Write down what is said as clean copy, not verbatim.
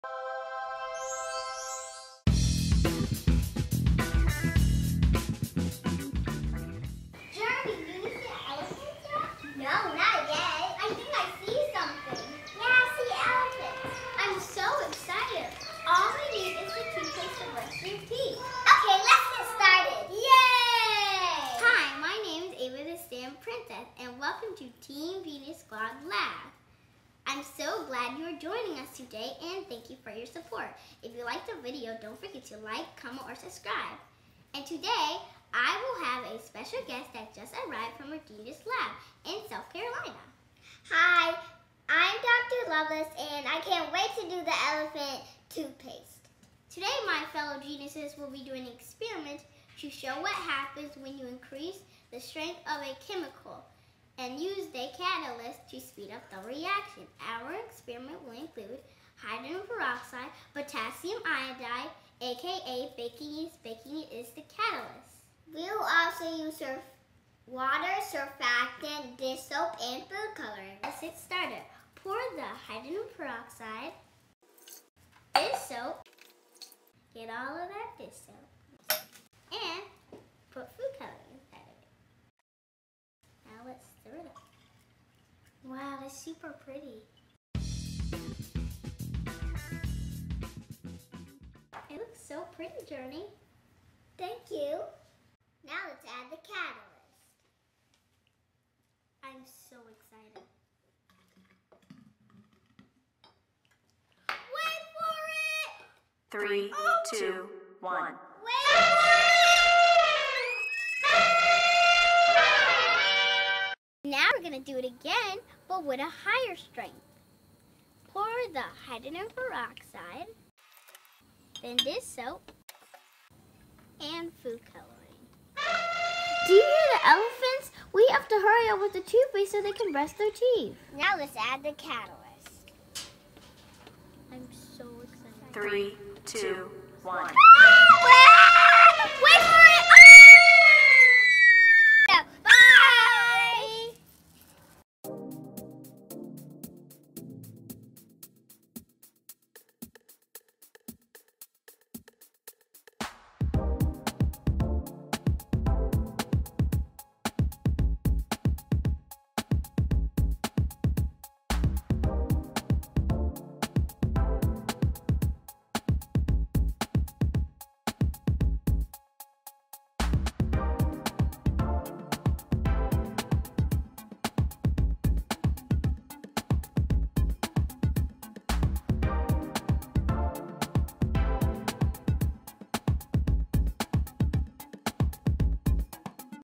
Jeremy, do you see elephants yet? No, not yet. I think I see something. Yeah, I see elephants. I'm so excited. All we need is the toothpaste to brush your teeth. Okay, let's get started. Yay! Hi, my name is Ava the S.T.E.M Princess, and welcome to Team Venus Squad Lab. I'm so glad you are joining us today, and thank you for your support. If you liked the video, don't forget to like, comment, or subscribe. And today, I will have a special guest that just arrived from our Genius Lab in South Carolina. Hi, I'm Dr. Loveless, and I can't wait to do the elephant toothpaste. Today, my fellow geniuses will be doing an experiment to show what happens when you increase the strength of a chemical and use the catalyst to speed up the reaction. Our experiment will include hydrogen peroxide, potassium iodide, aka baking is the catalyst. We will also use water, surfactant, dish soap, and food coloring. Let's get started. Pour the hydrogen peroxide, dish soap, get all of that dish soap, and put food coloring inside of it. Now let's stir it up. Wow, that's super pretty. It looks so pretty, Journey. Thank you. Now let's add the catalyst. I'm so excited. Wait for it! 3, 2, 1. Wait for it! Now we're going to do it again, but with a higher strength. Pour the hydrogen peroxide, then dish soap, and food coloring. Do you hear the elephants? We have to hurry up with the toothpaste so they can brush their teeth. Now let's add the catalyst. I'm so excited. 3, 2, 1. Wait for